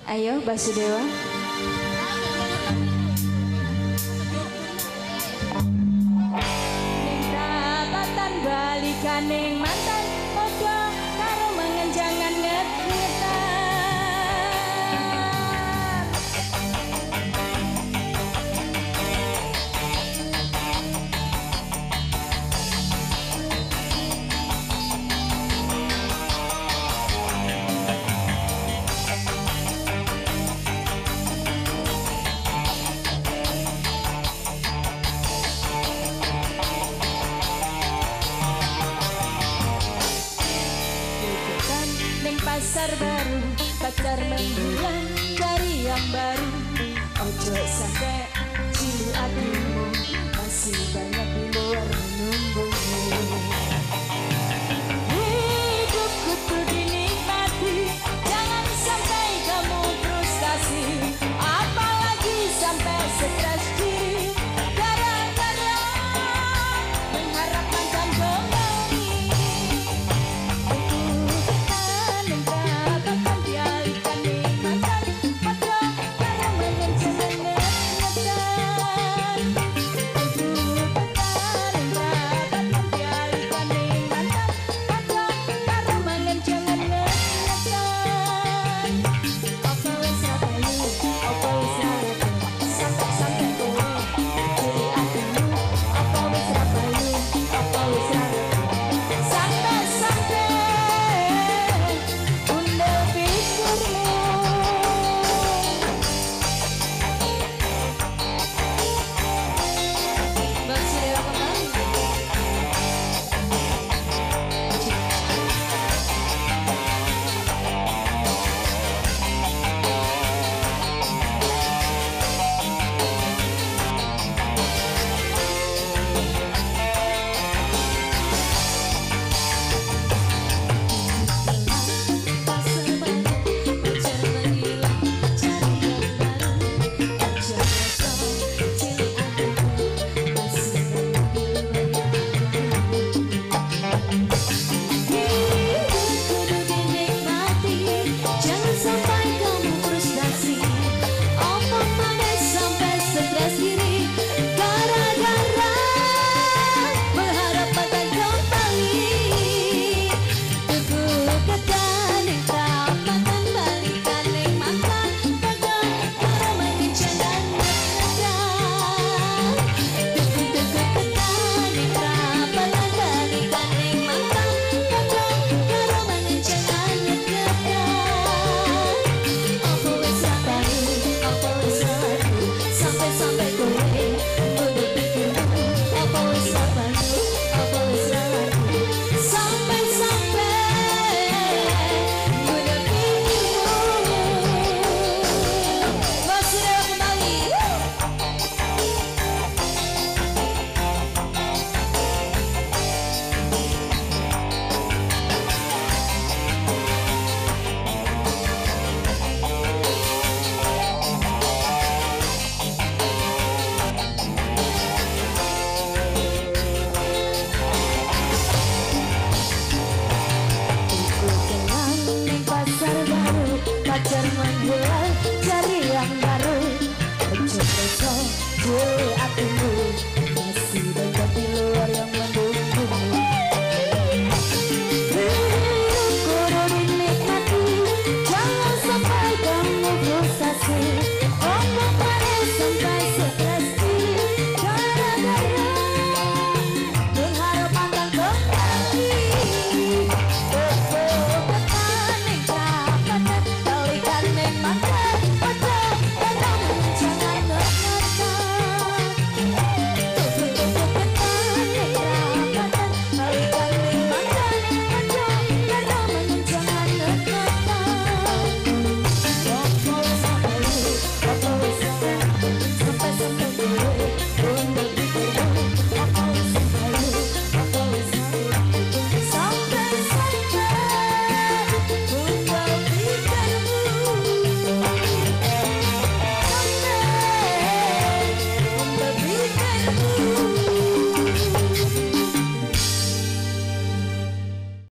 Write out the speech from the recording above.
Ayo Basudewa. Ning prapatan balikan ning mantan padha karo mengenjangan nget-ngetan. Pasar baru, pacar menghilang dari yang baru. Ojo sampai cilik hatimu, masih banyak di luar menunggumu. Hidupku tuh dinikmati, jangan sampai kamu frustasi, apalagi sampai stres diri gara-gara mengharap mantan kembali. Pacar menghilang cari yang baru. Ojo besok gue hatimu.